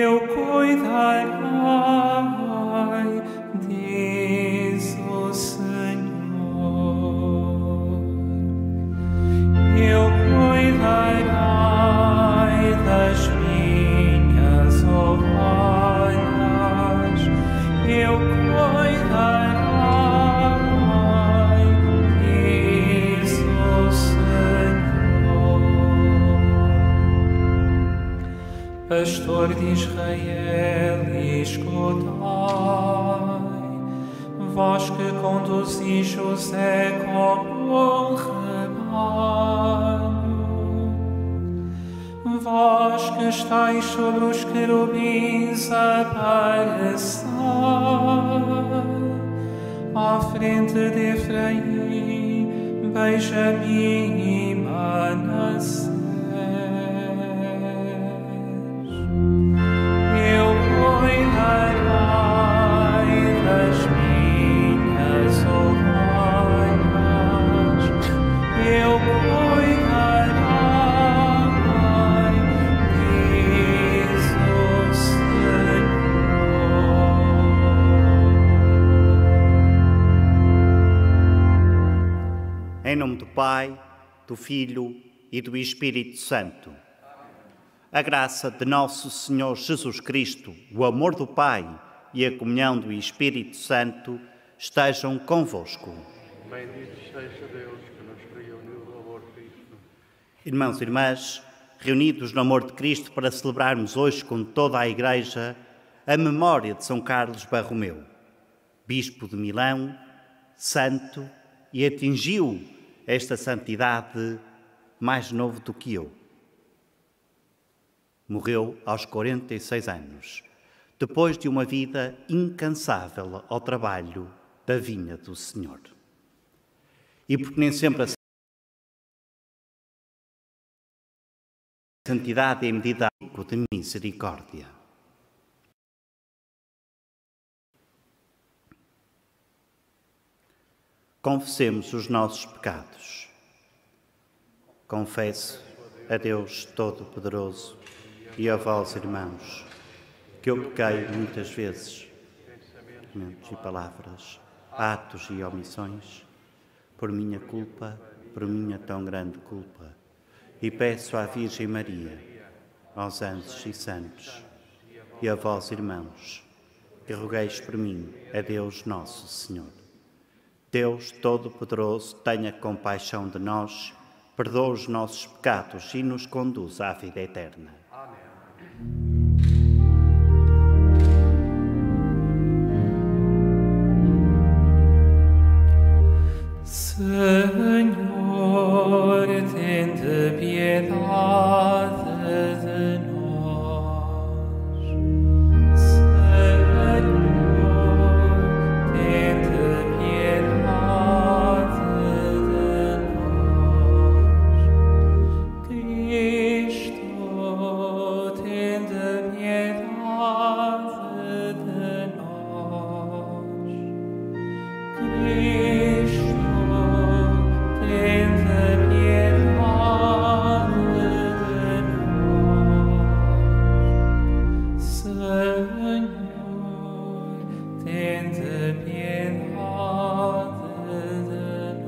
Eu cuidarei, diz o Senhor. Eu cuidarei das minhas ovelhas. Eu cuidarei, diz o Senhor. Pastor de Israel, escutai, vós que conduzis José como um rebanho, vós que estáis sobre os querubins a aparecer, à frente de Efraim, Benjamim e Manassés. Eu cuidarei das minhas ovelhas. Eu cuidarei, diz o Senhor. Em nome do Pai, do Filho e do Espírito Santo. A graça de nosso Senhor Jesus Cristo, o amor do Pai e a comunhão do Espírito Santo estejam convosco. Bendito seja Deus que nos reuniu no amor de Cristo. Irmãos e irmãs, reunidos no amor de Cristo para celebrarmos hoje com toda a Igreja a memória de São Carlos Borromeu, Bispo de Milão, santo, e atingiu esta santidade mais novo do que eu. Morreu aos 46 anos, depois de uma vida incansável ao trabalho da vinha do Senhor. E porque nem sempre a santidade é medida de misericórdia. Confessemos os nossos pecados. Confesso a Deus Todo-Poderoso e a vós, irmãos, que eu pequei muitas vezes, pensamentos e palavras, atos e omissões, por minha culpa, por minha tão grande culpa, e peço à Virgem Maria, aos anjos e santos, e a vós, irmãos, que rogueis por mim a Deus Nosso Senhor. Deus Todo-Poderoso, tenha compaixão de nós, perdoa os nossos pecados e nos conduz à vida eterna. Senhor, tende piedade de nós. Senhor, tende piedade de nós. Cristo, tende piedade de nós. Cristo, tende piedade de nós. Senhor, tende piedade de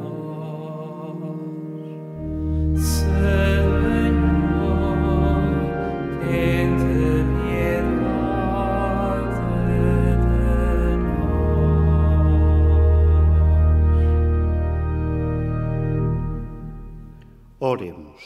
nós. Senhor, tende piedade de nós. Oremos.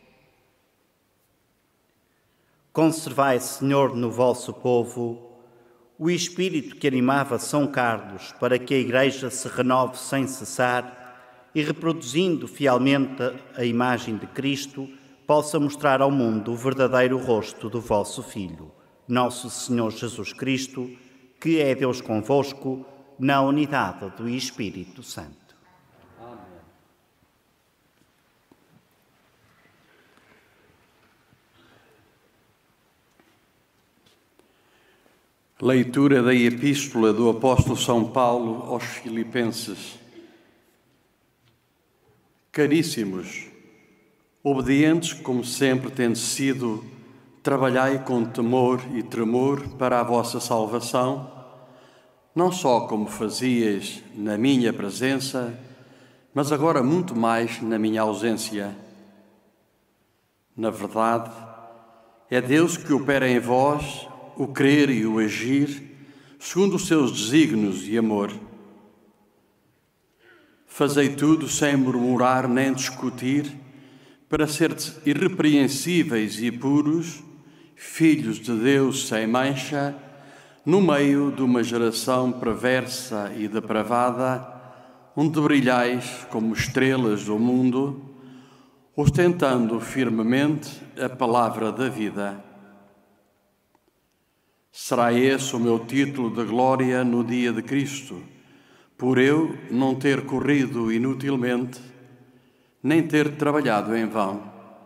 Conservai, Senhor, no vosso povo o espírito que animava São Carlos para que a Igreja se renove sem cessar e, reproduzindo fielmente a imagem de Cristo, possa mostrar ao mundo o verdadeiro rosto do vosso Filho, nosso Senhor Jesus Cristo, que é Deus convosco, na unidade do Espírito Santo. Leitura da Epístola do Apóstolo São Paulo aos Filipenses. Caríssimos, obedientes como sempre tendo sido trabalhai com temor e tremor para a vossa salvação, não só como fazias na minha presença, mas agora muito mais na minha ausência. Na verdade, é Deus que opera em vós o querer e o agir, segundo os seus desígnios e amor. Fazei tudo sem murmurar nem discutir, para seres irrepreensíveis e puros, filhos de Deus sem mancha, no meio de uma geração perversa e depravada, onde brilhais como estrelas do mundo, ostentando firmemente a palavra da vida. Será esse o meu título de glória no dia de Cristo, por eu não ter corrido inutilmente, nem ter trabalhado em vão.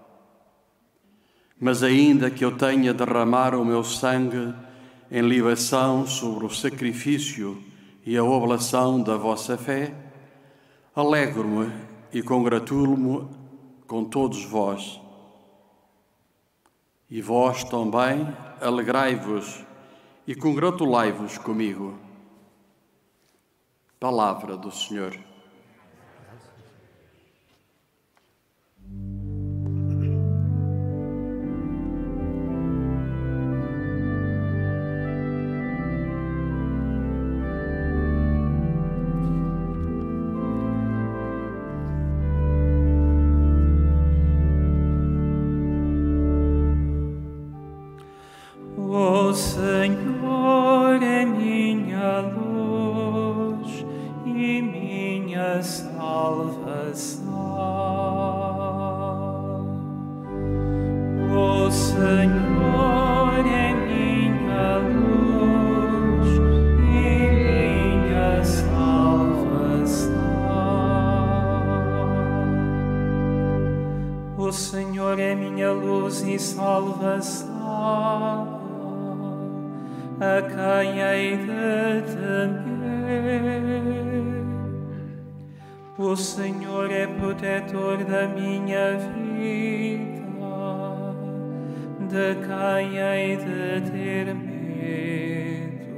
Mas ainda que eu tenha de derramar o meu sangue em libação sobre o sacrifício e a oblação da vossa fé, alegro-me e congratulo-me com todos vós. E vós também alegrai-vos e congratulai-vos comigo. Palavra do Senhor. O Senhor é minha luz e minha salvação. O Senhor é minha luz e minha salvação. O Senhor é minha luz e salvação. A quem hei de temer? O Senhor é protetor da minha vida, de quem hei de ter medo?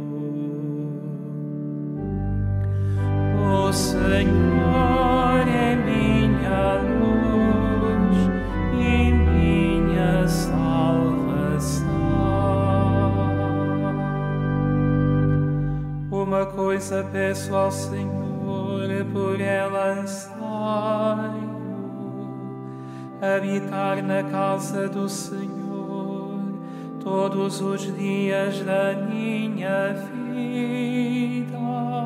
O Senhor é minha luz e minha salvação. Uma coisa peço ao Senhor, por ela anseio, habitar na casa do Senhor todos os dias da minha vida,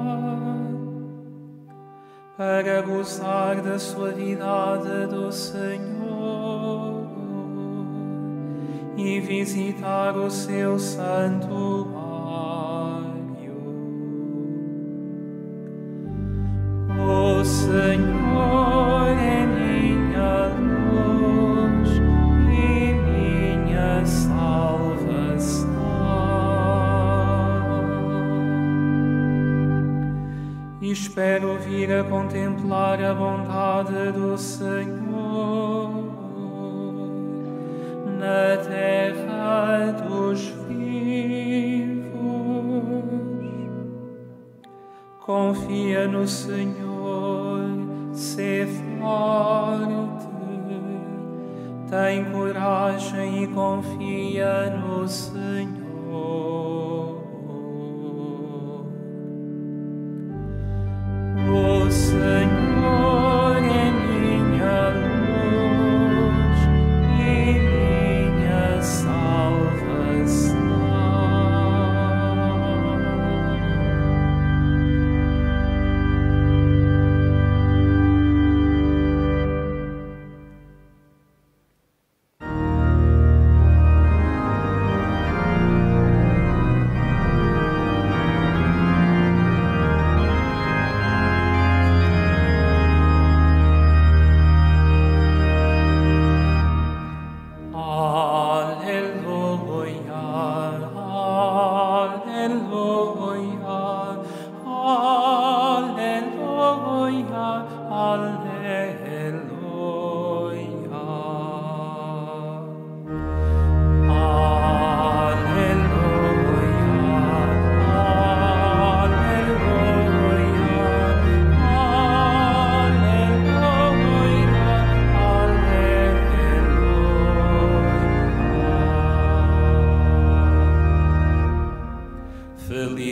para gozar da suavidade do Senhor e visitar o seu santuário. O Senhor é minha luz e minha salvação. E espero vir a contemplar a bondade do Senhor na terra dos vivos. Confia no Senhor, sê forte, tem coragem e confia no Senhor. O Senhor é minha luz e minha salvação.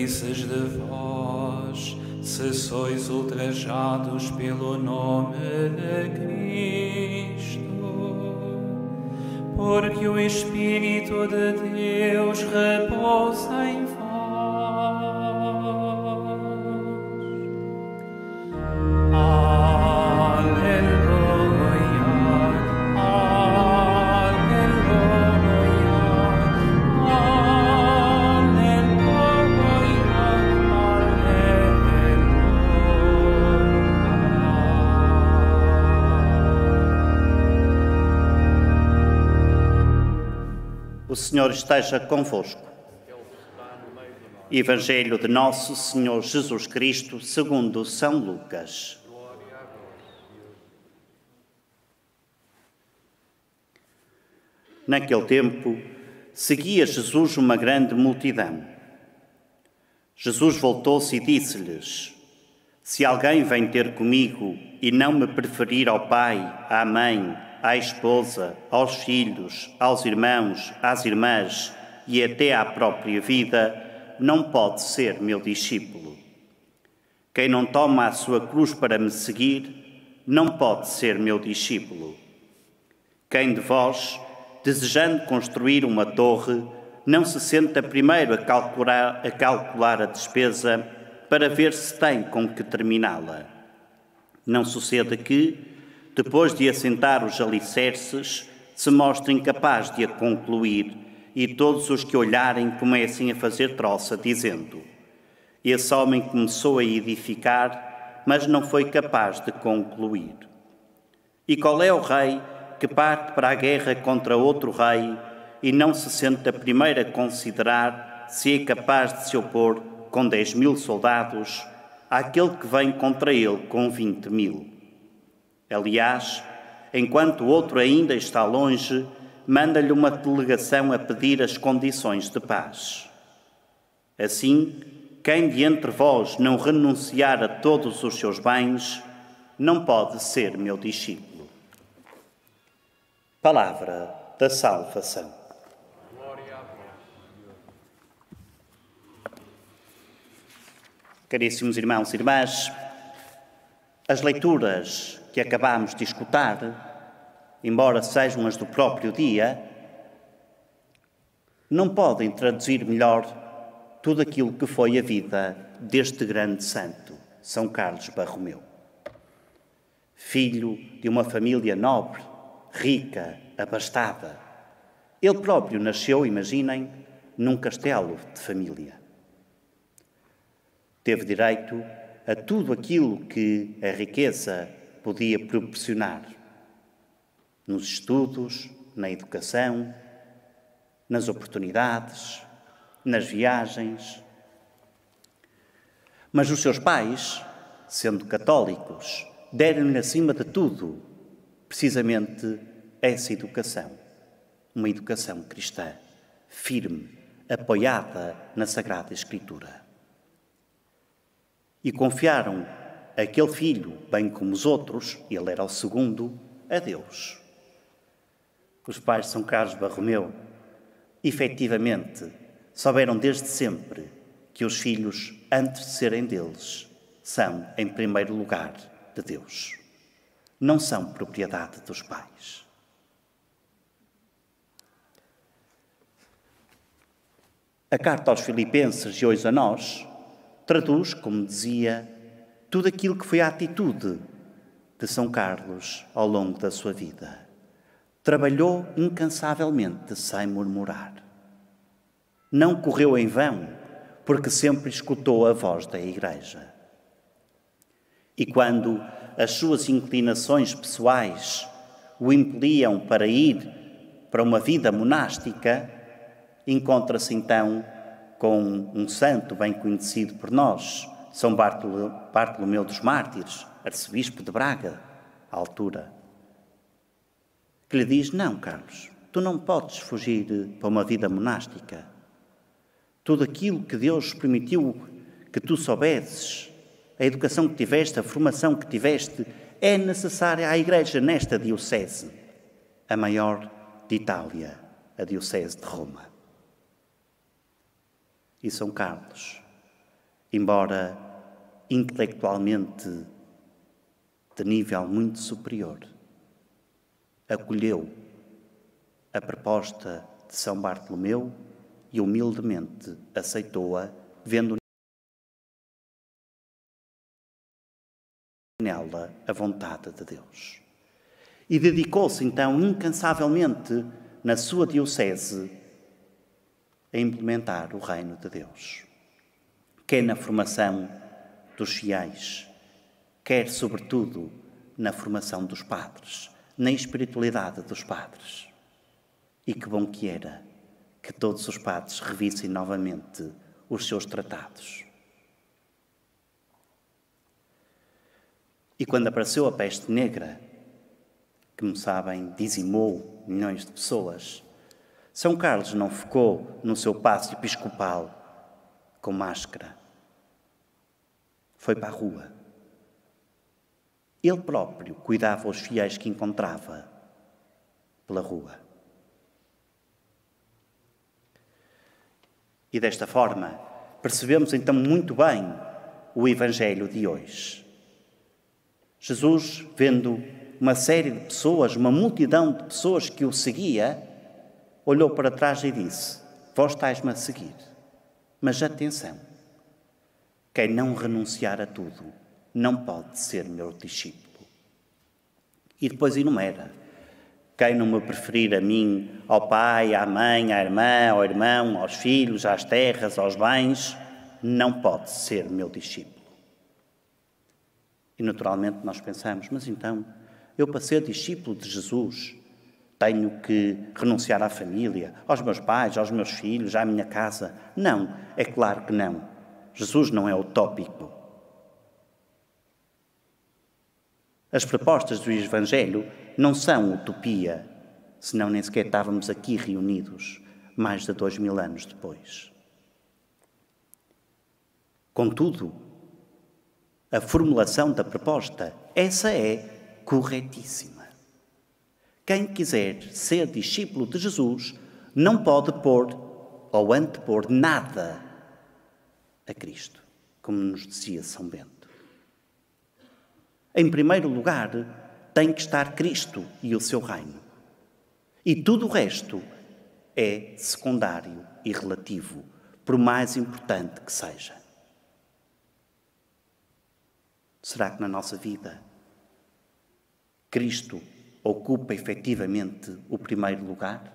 felizes de vós, se sois ultrajados pelo nome de Cristo, porque o Espírito de Deus repousa em vós. O Senhor esteja convosco. Evangelho de Nosso Senhor Jesus Cristo, segundo São Lucas. Naquele tempo, seguia Jesus uma grande multidão. Jesus voltou-se e disse-lhes: Se alguém vem ter comigo e não me preferir ao pai, à mãe, à esposa, aos filhos, aos irmãos, às irmãs e até à própria vida, não pode ser meu discípulo. Quem não toma a sua cruz para me seguir, não pode ser meu discípulo. Quem de vós, desejando construir uma torre, não se senta primeiro a calcular a despesa para ver se tem com que terminá-la? Não suceda que, depois de assentar os alicerces, se mostre incapaz de a concluir e todos os que olharem comecem a fazer troça, dizendo: Esse homem começou a edificar, mas não foi capaz de concluir. E qual é o rei que parte para a guerra contra outro rei e não se senta primeiro a considerar se é capaz de se opor com 10.000 soldados àquele que vem contra ele com 20.000? Aliás, enquanto o outro ainda está longe, manda-lhe uma delegação a pedir as condições de paz. Assim, quem de entre vós não renunciar a todos os seus bens, não pode ser meu discípulo. Palavra da salvação. Caríssimos irmãos e irmãs, as leituras que acabamos de escutar, embora sejam as do próprio dia, não podem traduzir melhor tudo aquilo que foi a vida deste grande santo, São Carlos Borromeu. Filho de uma família nobre, rica, abastada. Ele próprio nasceu, imaginem, num castelo de família. Teve direito a tudo aquilo que a riqueza podia proporcionar, nos estudos, na educação, nas oportunidades, nas viagens. Mas os seus pais, sendo católicos, deram-lhe acima de tudo, precisamente, essa educação. Uma educação cristã, firme, apoiada na Sagrada Escritura. E confiaram aquele filho, bem como os outros, ele era o segundo, a Deus. Os pais de São Carlos Borromeu, efetivamente, souberam desde sempre que os filhos, antes de serem deles, são, em primeiro lugar, de Deus. Não são propriedade dos pais. A carta aos Filipenses e hoje a nós traduz, como dizia, tudo aquilo que foi a atitude de São Carlos ao longo da sua vida. Trabalhou incansavelmente, sem murmurar. Não correu em vão, porque sempre escutou a voz da Igreja. E quando as suas inclinações pessoais o impeliam para ir para uma vida monástica, encontra-se então com um santo bem conhecido por nós, São Bartolomeu dos Mártires, arcebispo de Braga, à altura, que lhe diz: não, Carlos, tu não podes fugir para uma vida monástica. Tudo aquilo que Deus permitiu que tu soubesses, a educação que tiveste, a formação que tiveste, é necessária à Igreja nesta diocese, a maior de Itália, a diocese de Roma. E São Carlos embora intelectualmente de nível muito superior, acolheu a proposta de São Bartolomeu e humildemente aceitou-a, vendo nela a vontade de Deus. E dedicou-se então incansavelmente na sua diocese a implementar o reino de Deus, quer na formação dos fiéis, quer sobretudo na formação dos padres, na espiritualidade dos padres. E que bom que era que todos os padres revissem novamente os seus tratados. E quando apareceu a peste negra, que, como sabem, dizimou milhões de pessoas, São Carlos não ficou no seu paço episcopal com máscara. Foi para a rua. Ele próprio cuidava os fiéis que encontrava pela rua. E desta forma, percebemos então muito bem o Evangelho de hoje. Jesus, vendo uma série de pessoas, uma multidão de pessoas que o seguia, olhou para trás e disse: vós estáis-me a seguir, mas atenção, quem não renunciar a tudo não pode ser meu discípulo. E depois enumera: quem não me preferir a mim, ao pai, à mãe, à irmã, ao irmão, aos filhos, às terras, aos bens, não pode ser meu discípulo. E naturalmente nós pensamos: mas então, eu para ser discípulo de Jesus tenho que renunciar à família, aos meus pais, aos meus filhos, à minha casa? Não, é claro que não. Jesus não é utópico. As propostas do Evangelho não são utopia, senão nem sequer estávamos aqui reunidos mais de 2000 anos depois. Contudo, a formulação da proposta, essa é corretíssima. Quem quiser ser discípulo de Jesus não pode pôr ou antepor nada a Cristo, como nos dizia São Bento. Em primeiro lugar, tem que estar Cristo e o seu reino. E tudo o resto é secundário e relativo, por mais importante que seja. Será que na nossa vida Cristo ocupa efetivamente o primeiro lugar?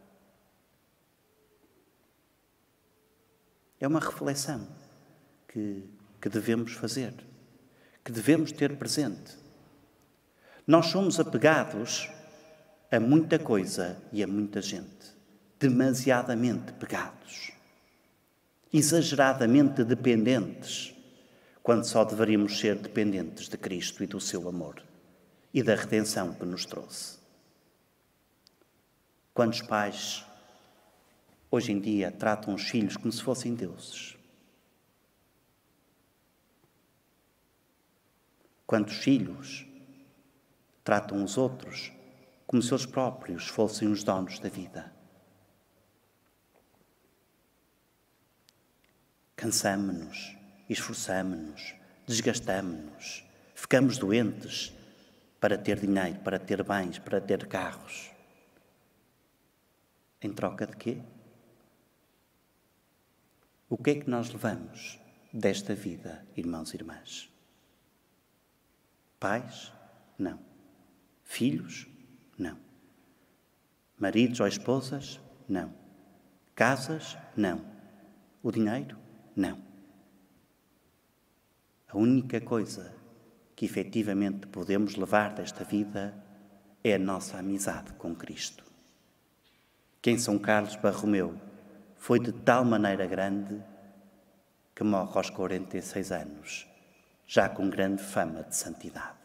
É uma reflexão que devemos fazer, que devemos ter presente. Nós somos apegados a muita coisa e a muita gente, demasiadamente pegados, exageradamente dependentes, quando só deveríamos ser dependentes de Cristo e do seu amor e da redenção que nos trouxe. Quantos pais hoje em dia tratam os filhos como se fossem deuses? Quantos filhos tratam os outros como se eles próprios fossem os donos da vida? Cansamo-nos, esforçamo-nos, desgastamo-nos, ficamos doentes para ter dinheiro, para ter bens, para ter carros. Em troca de quê? O que é que nós levamos desta vida, irmãos e irmãs? Pais? Não. Filhos? Não. Maridos ou esposas? Não. Casas? Não. O dinheiro? Não. A única coisa que efetivamente podemos levar desta vida é a nossa amizade com Cristo, que em São Carlos Borromeu foi de tal maneira grande que morre aos 46 anos, já com grande fama de santidade.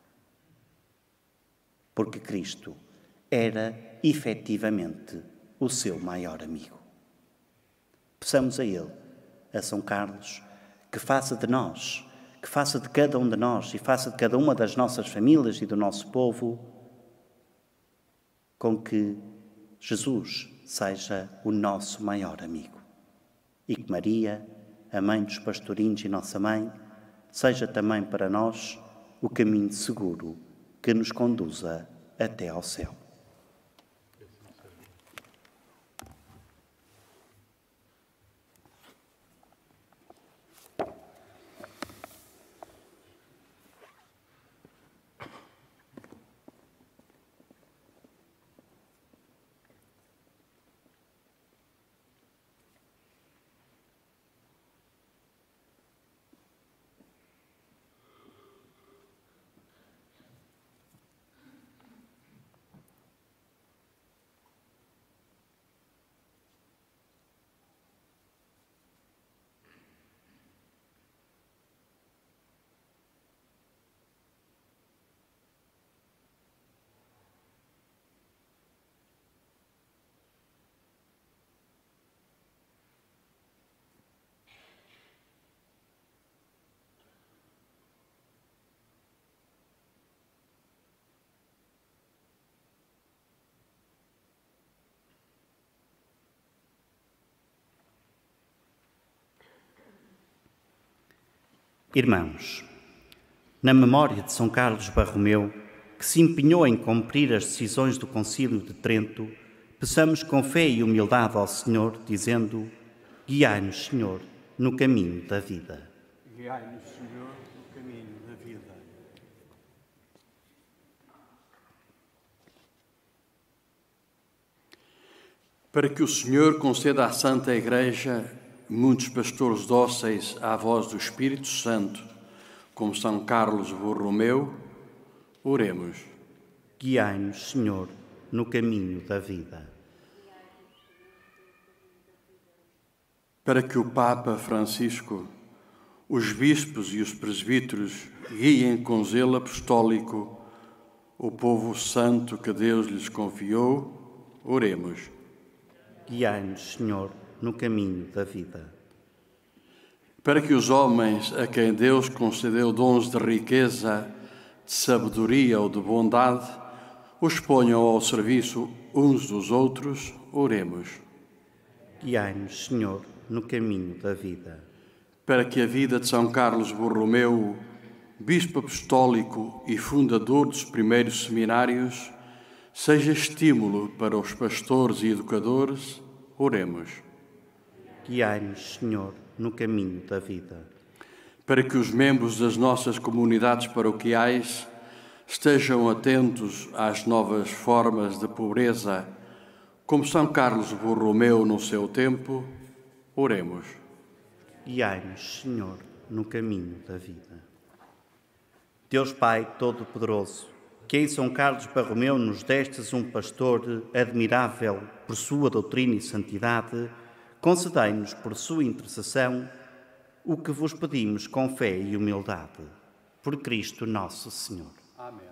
Porque Cristo era efetivamente o seu maior amigo. Peçamos a Ele, a São Carlos, que faça de nós, que faça de cada um de nós e faça de cada uma das nossas famílias e do nosso povo, com que Jesus seja o nosso maior amigo e que Maria, a mãe dos pastorinhos e nossa mãe, seja também para nós o caminho seguro que nos conduza até ao céu. Irmãos, na memória de São Carlos Borromeu, que se empenhou em cumprir as decisões do Concílio de Trento, peçamos com fé e humildade ao Senhor, dizendo: guiai-nos, Senhor, no caminho da vida. Guiai-nos, Senhor, no caminho da vida. Para que o Senhor conceda à Santa Igreja muitos pastores dóceis à voz do Espírito Santo, como São Carlos Borromeu, oremos. Guiai-nos, Senhor, no caminho da vida. Para que o Papa Francisco, os bispos e os presbíteros guiem com zelo apostólico o povo santo que Deus lhes confiou, oremos. Guiai-nos, Senhor, no caminho da vida. Para que os homens a quem Deus concedeu dons de riqueza, de sabedoria ou de bondade, os ponham ao serviço uns dos outros, oremos. Guiai-nos, Senhor, no caminho da vida. Para que a vida de São Carlos Borromeu, bispo apostólico e fundador dos primeiros seminários, seja estímulo para os pastores e educadores, oremos. Guiai-nos, Senhor, no caminho da vida. Para que os membros das nossas comunidades paroquiais estejam atentos às novas formas de pobreza, como São Carlos Borromeu no seu tempo, oremos. Guiai-nos, Senhor, no caminho da vida. Deus Pai Todo-Poderoso, que em São Carlos Borromeu nos destes um pastor admirável por sua doutrina e santidade, concedei-nos por sua intercessão o que vos pedimos com fé e humildade. Por Cristo nosso Senhor. Amém.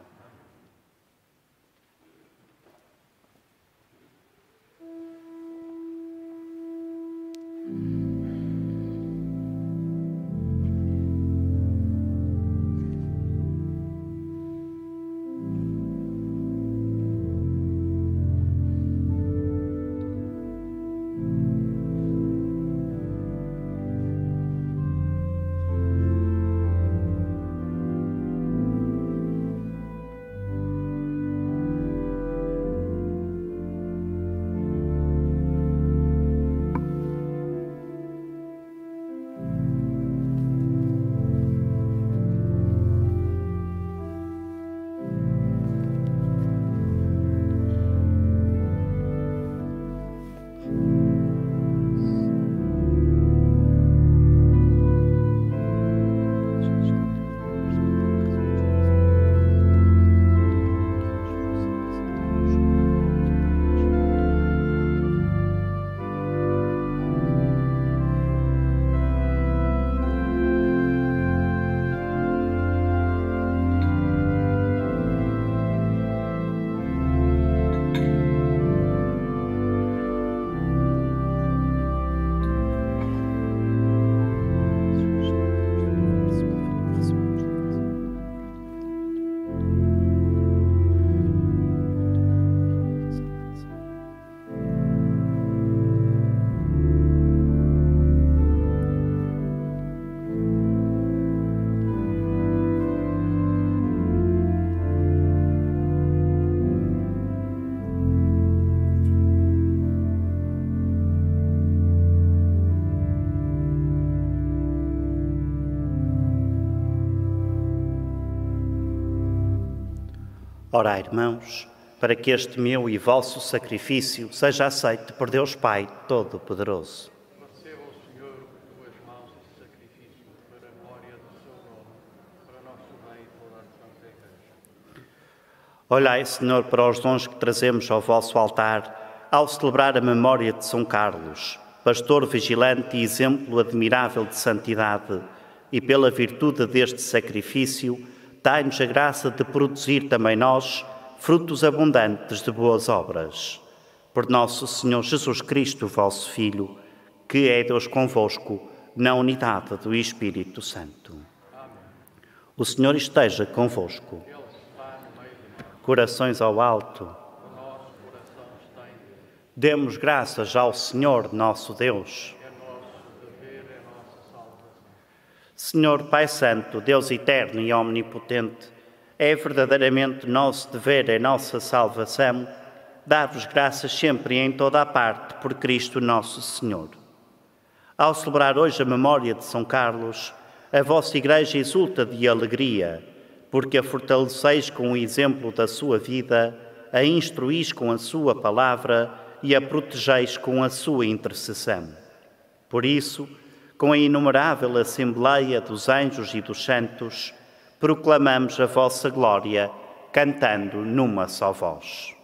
Orai, irmãos, para que este meu e vosso sacrifício seja aceito por Deus Pai Todo-Poderoso. Receba o Senhor de tuas mãos este sacrifício para a glória do seu nome, para nosso bem e toda a Santa Igreja. Olhai, Senhor, para os dons que trazemos ao vosso altar ao celebrar a memória de São Carlos, pastor vigilante e exemplo admirável de santidade, e pela virtude deste sacrifício, dai-nos a graça de produzir também nós frutos abundantes de boas obras. Por nosso Senhor Jesus Cristo, vosso Filho, que é Deus convosco, na unidade do Espírito Santo. Amém. O Senhor esteja convosco. Ele está no meio de nós. Corações ao alto. O nosso coração está em Deus. Demos graças ao Senhor, nosso Deus. É nosso dever, é nossa salvação. Senhor Pai Santo, Deus eterno e omnipotente, é verdadeiramente nosso dever, é nossa salvação, dar-vos graças sempre e em toda a parte por Cristo nosso Senhor. Ao celebrar hoje a memória de São Carlos, a vossa Igreja exulta de alegria, porque a fortaleceis com o exemplo da sua vida, a instruís com a sua palavra e a protegeis com a sua intercessão. Por isso, com a inumerável Assembleia dos Anjos e dos Santos, proclamamos a vossa glória, cantando numa só voz.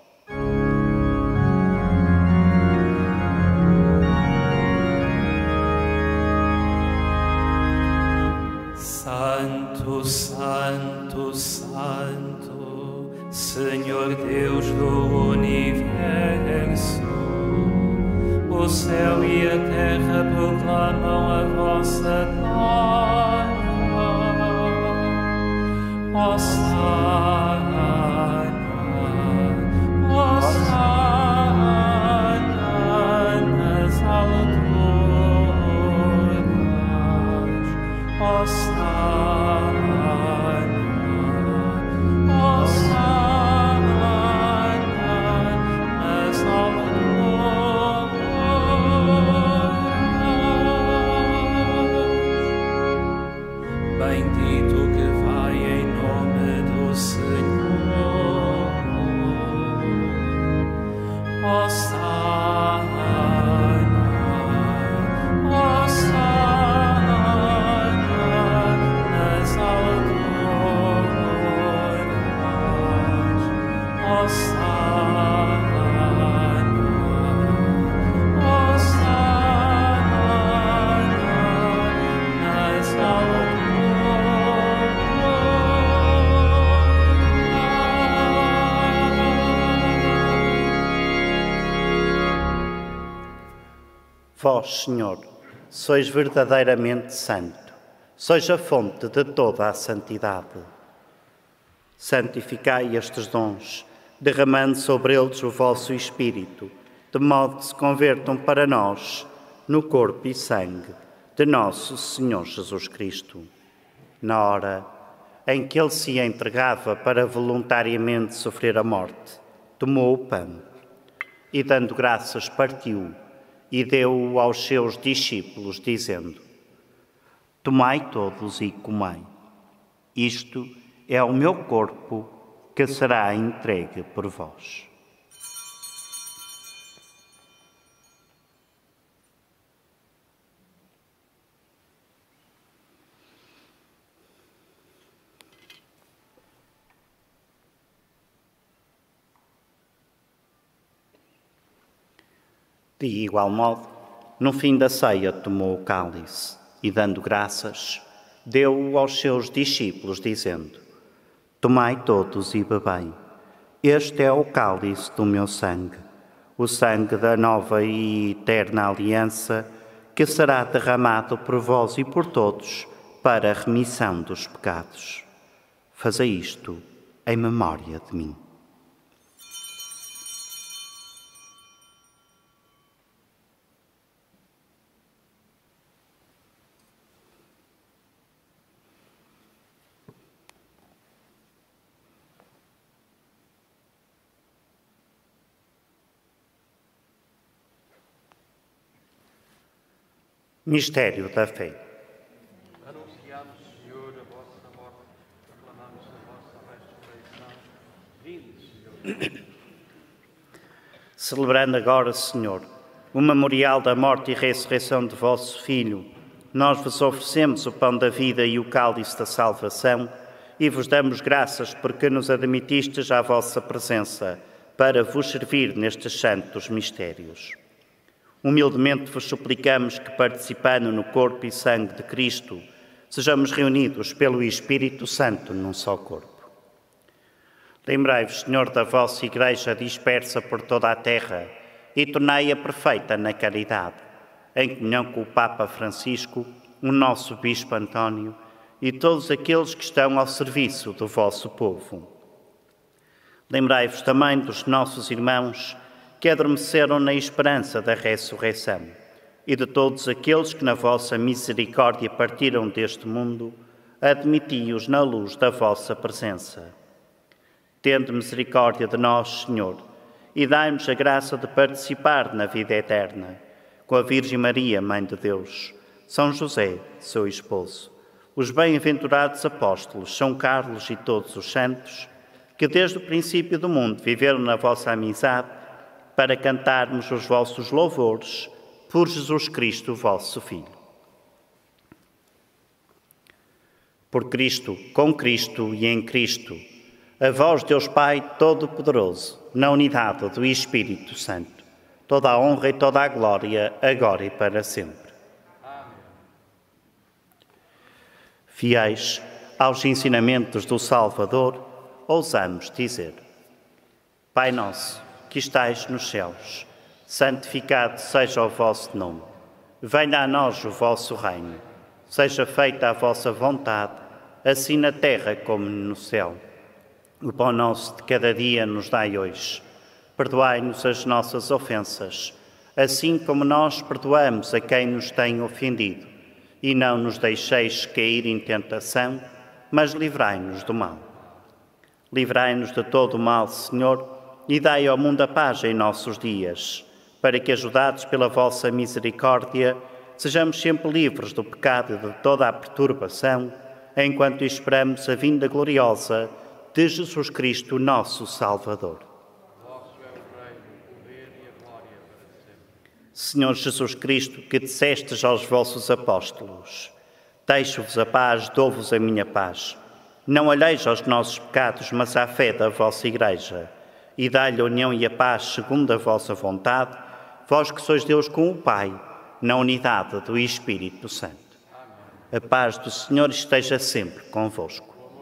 Santo, Santo, Santo, Senhor Deus do Universo, o céu e a terra proclamam a vossa glória. Hosana, Hosana nas alturas, Hosana, Hosana nas alturas. Bendito que vai em nome do Senhor. Hosana, Hosana nas alturas. Hosana, Hosana nas alturas. Vós, Senhor, sois verdadeiramente santo, sois a fonte de toda a santidade. Santificai estes dons, derramando sobre eles o vosso Espírito, de modo que se convertam para nós no corpo e sangue de nosso Senhor Jesus Cristo. Na hora em que ele se entregava para voluntariamente sofrer a morte, tomou o pão e, dando graças, partiu e deu-o aos seus discípulos, dizendo: Tomai todos e comei. Isto é o meu corpo que será entregue por vós. De igual modo, no fim da ceia tomou o cálice e, dando graças, deu-o aos seus discípulos, dizendo: Tomai todos e bebei. Este é o cálice do meu sangue, o sangue da nova e eterna aliança, que será derramado por vós e por todos para a remissão dos pecados. Fazei isto em memória de mim. Mistério da fé. Anunciamos, Senhor, a vossa morte, proclamamos a vossa ressurreição. Vinde, Celebrando agora, Senhor, o memorial da morte e ressurreição de vosso Filho, nós vos oferecemos o pão da vida e o cálice da salvação e vos damos graças porque nos admitistes à vossa presença para vos servir nestes santos mistérios. Humildemente vos suplicamos que, participando no corpo e sangue de Cristo, sejamos reunidos pelo Espírito Santo num só corpo. Lembrai-vos, Senhor, da vossa Igreja dispersa por toda a terra e tornai-a perfeita na caridade, em comunhão com o Papa Francisco, o nosso Bispo António e todos aqueles que estão ao serviço do vosso povo. Lembrai-vos também dos nossos irmãos que adormeceram na esperança da ressurreição e de todos aqueles que na vossa misericórdia partiram deste mundo, admiti-os na luz da vossa presença. Tende misericórdia de nós, Senhor, e dai-nos a graça de participar na vida eterna, com a Virgem Maria, Mãe de Deus, São José, seu esposo, os bem-aventurados apóstolos, São Carlos e todos os santos, que desde o princípio do mundo viveram na vossa amizade, para cantarmos os vossos louvores por Jesus Cristo, vosso Filho. Por Cristo, com Cristo e em Cristo, a vós, Deus Pai Todo-Poderoso, na unidade do Espírito Santo, toda a honra e toda a glória, agora e para sempre. Amém. Fiéis aos ensinamentos do Salvador, ousamos dizer: Pai nosso, que estais nos céus, santificado seja o vosso nome. Venha a nós o vosso reino. Seja feita a vossa vontade, assim na terra como no céu. O pão nosso de cada dia nos dai hoje. Perdoai-nos as nossas ofensas, assim como nós perdoamos a quem nos tem ofendido. E não nos deixeis cair em tentação, mas livrai-nos do mal. Livrai-nos de todo o mal, Senhor, e dai ao mundo a paz em nossos dias, para que, ajudados pela vossa misericórdia, sejamos sempre livres do pecado e de toda a perturbação, enquanto esperamos a vinda gloriosa de Jesus Cristo, nosso Salvador. Vosso é o reino, o poder e a glória para sempre. Senhor Jesus Cristo, que dissestes aos vossos apóstolos: deixo-vos a paz, dou-vos a minha paz. Não olheis aos nossos pecados, mas à fé da vossa Igreja, e dai-lhe a união e a paz segundo a vossa vontade, vós que sois Deus com o Pai, na unidade do Espírito Santo. Amém. A paz do Senhor esteja sempre convosco.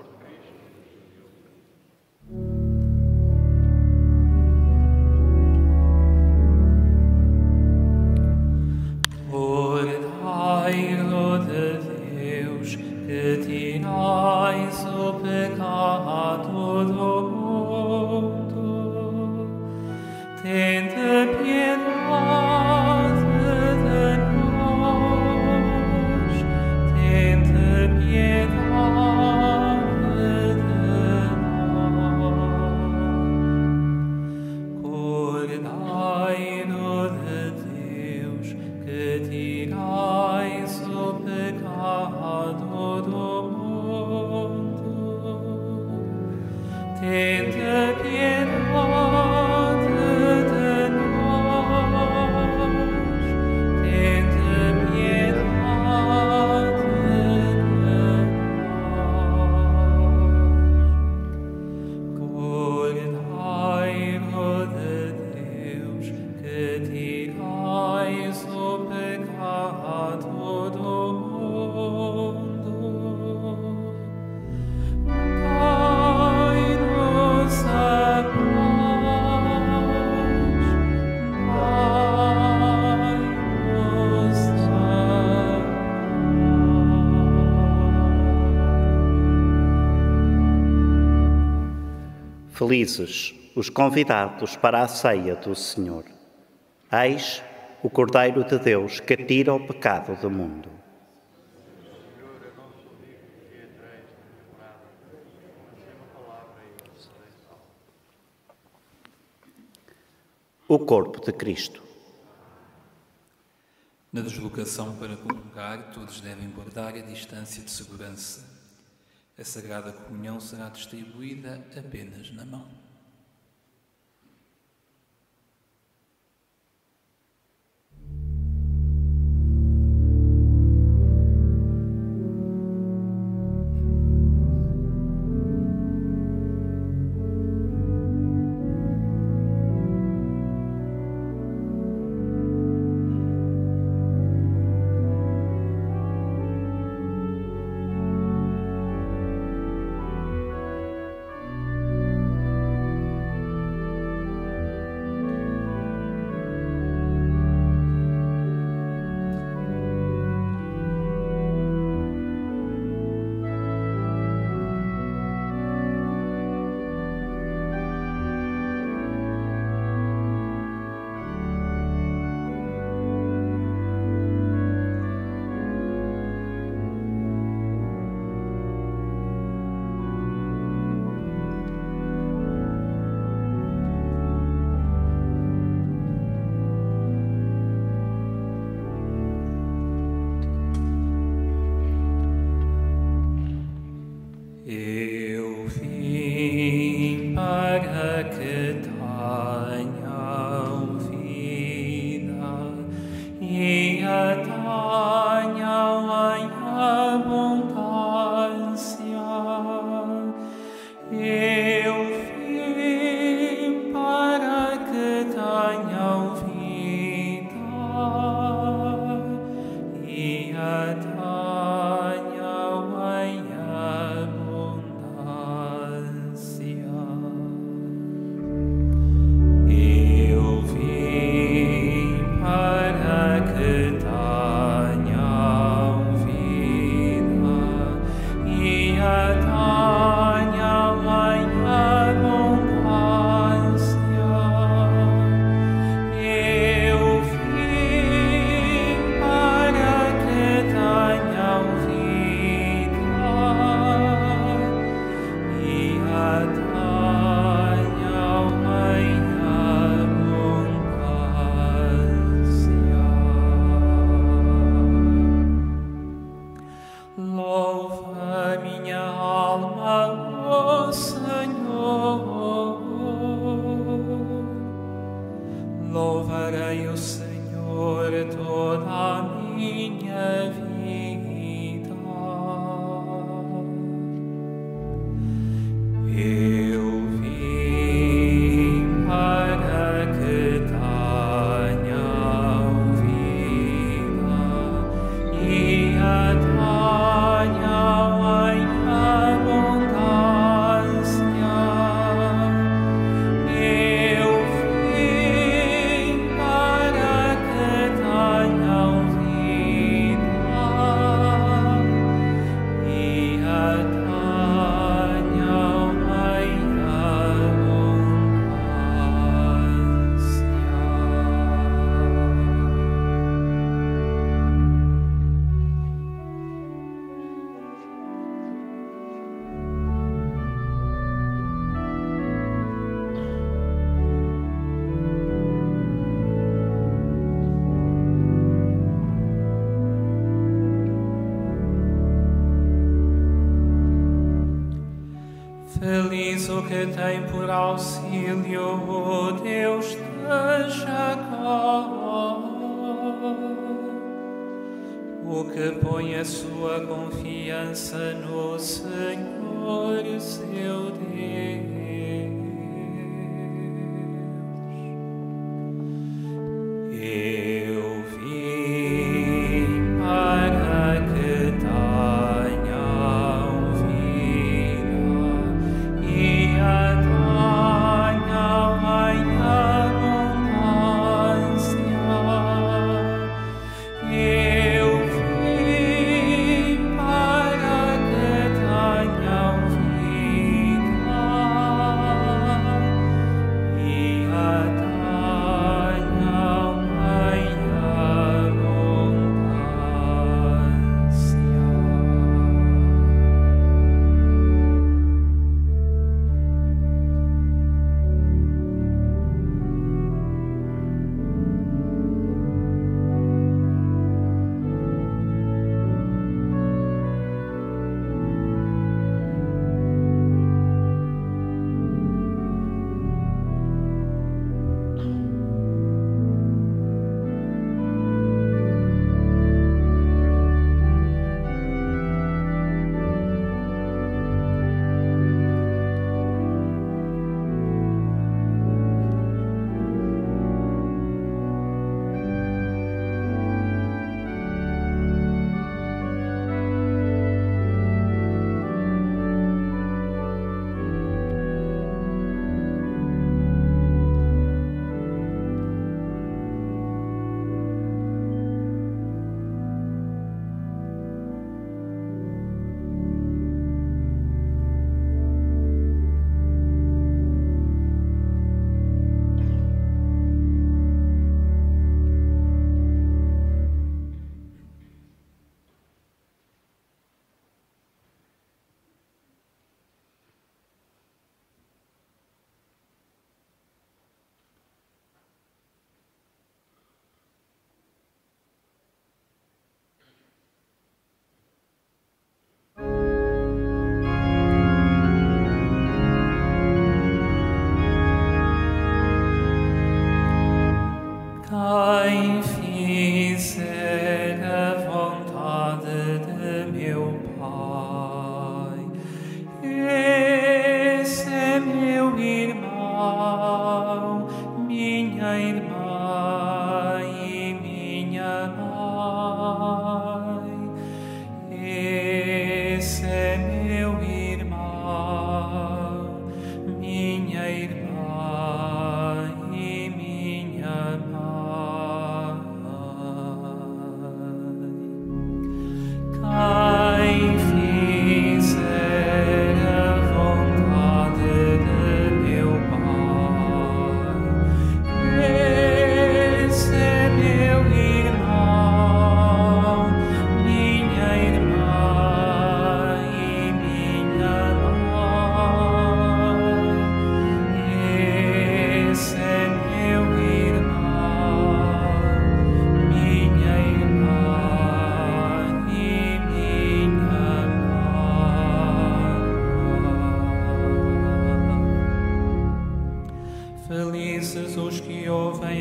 Cordeiro de Deus, que tirais o pecado do mundo, tende piedade de nós, tende piedade de nós. Cordeiro de Deus, que tirais o pecado do mundo, tende piedade de nós, tende piedade de nós. Cordeiro de Deus, que tirais o pecado do mundo, dai-nos a paz, dai-nos a paz. Felizes os convidados para a ceia do Senhor. Eis o Cordeiro de Deus que tira o pecado do mundo. Senhor, eu não sou digno que entreis na minha morada, mas é uma palavra e eu serei salvo. O corpo de Cristo. Na deslocação para comungar, todos devem guardar a distância de segurança. A Sagrada Comunhão será distribuída apenas na mão. Louvarei o Senhor toda a minha vida. Eu vim para que tenham vida e a tenham em abundância. Eu vim para que tenham vida e a tenham em Feliz o que tem por auxílio o Deus de Jacó, o que põe a sua confiança no Senhor, seu Deus. Eu vim para que tenham vida e a tenham em abundância. Eu vim para que tenham vida e a tenham em abundância. Quem fizer a vontade de meu Pai, esse é meu irmão, minha irmã e minha mãe.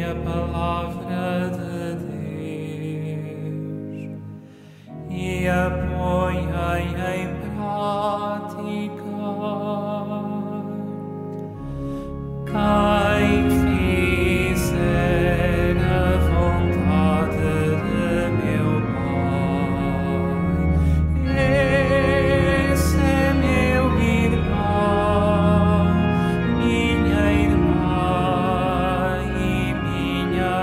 a palavra de Deus e a ponha em prática. Quem fizer a vontade de meu Pai, esse é meu irmão, minha irmã e minha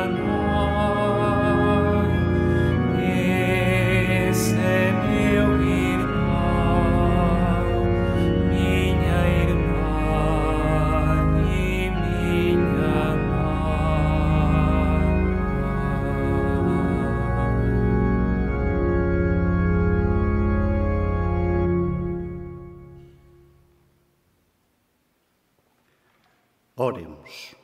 mãe. Esse é meu irmão, minha irmã e minha mãe. Oremos.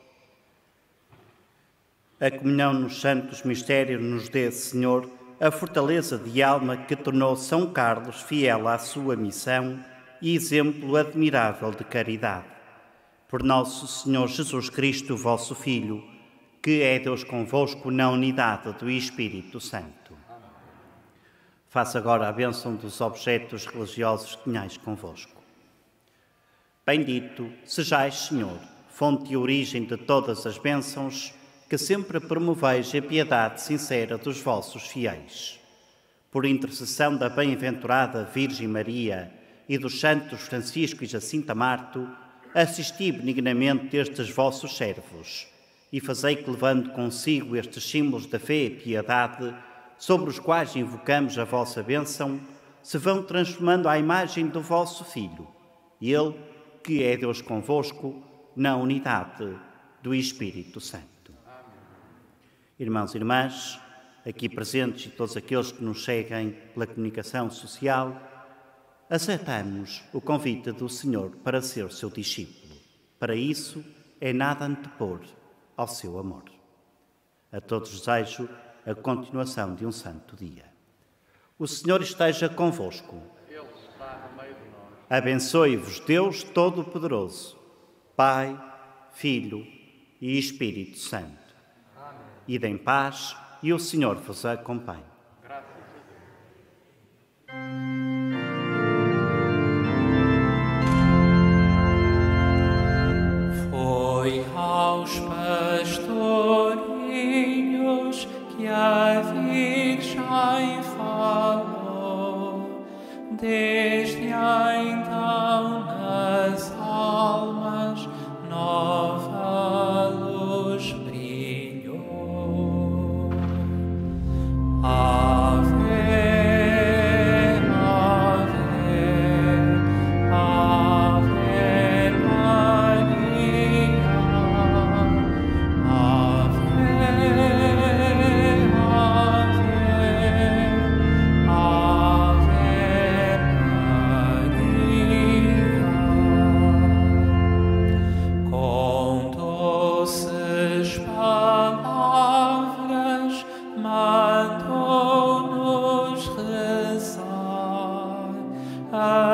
A comunhão nos santos mistérios nos dê, Senhor, a fortaleza de alma que tornou São Carlos fiel à sua missão e exemplo admirável de caridade. Por nosso Senhor Jesus Cristo, vosso Filho, que é Deus convosco na unidade do Espírito Santo. Faça agora a bênção dos objetos religiosos que tenhais convosco. Bendito sejais, Senhor, fonte e origem de todas as bênçãos, que sempre promoveis a piedade sincera dos vossos fiéis. Por intercessão da bem-aventurada Virgem Maria e dos santos Francisco e Jacinta Marto, assisti benignamente estes vossos servos e fazei que, levando consigo estes símbolos da fé e piedade, sobre os quais invocamos a vossa bênção, se vão transformando à imagem do vosso Filho, ele que é Deus convosco, na unidade do Espírito Santo. Irmãos e irmãs, aqui presentes e todos aqueles que nos seguem pela comunicação social, aceitamos o convite do Senhor para ser seu discípulo. Para isso, é nada antepor ao seu amor. A todos desejo a continuação de um santo dia. O Senhor esteja convosco. Ele está no meio de nós. Abençoe-vos Deus Todo-Poderoso, Pai, Filho e Espírito Santo. Amém. Ide em paz e o Senhor vos acompanhe. Graças a Deus. Foi aos pastorinhos que a Virgem falou, desde então nas almas nova luz brilhou. Ave, Ave, Ave Maria, Ave, Ave, Ave Maria. Com doces palavras mandou-nos rezar.